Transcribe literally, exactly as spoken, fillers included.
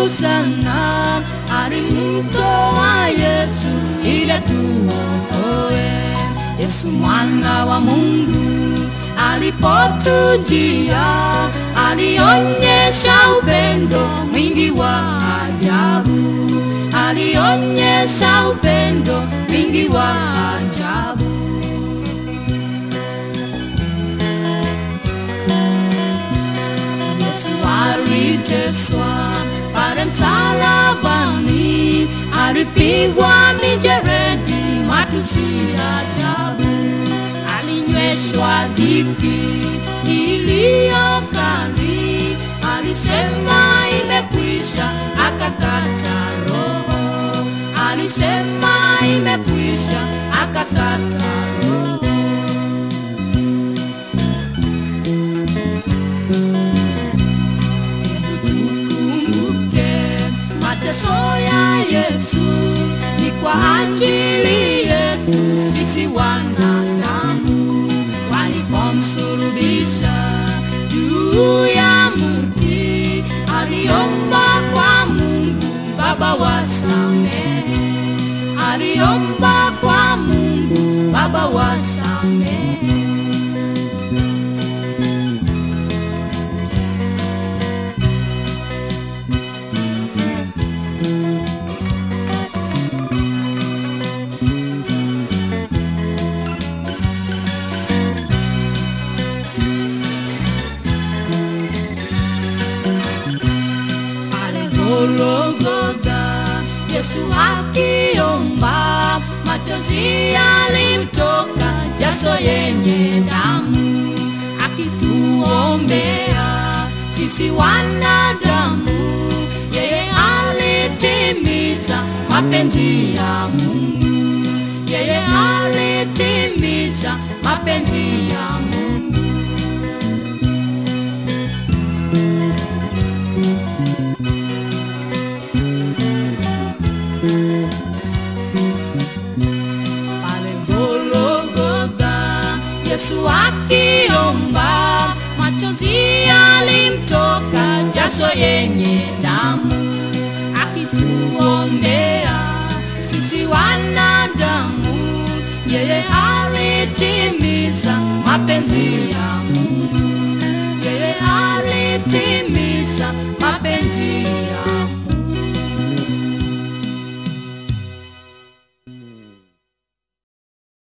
sana, alimtoa Yesu ili atuokoe. Yesu mwana wa Mungu alipotujia, alionyesha upendo mwingi wa ajabu, alionyesha upendo mwingi wa ajabu. Yesu aliteswa pale msalabani, alipigwa mijeledi, matusi ajabu, alinyweshwa dhiki iliyo kali, alisema imekwisha, akakata roho, alisema imekwisha, akakata roho. Tukumbuke mateso ya Yesu ni kwa ajili yetu sisi wanadamu. Walipomsulubisha juu ya mti, aliomba kwa Mungu Baba wasamehe, aliomba kwa Mungu Baba wasamehe. Golgotha, Yesu akiomba, machozi yalimtoka, jasho yenye damu, akituombea sisi wanadamu. Yeye alitimiza mapenzi ya Mungu, yeye alitimiza mapenzi ya Mungu. Pale Golgotha, Yesu akiomba, machozi yalimtoka, jasho yenye damu, akituombea sisi wanadamu. Yeye alitimiza mapenzi ya Mungu.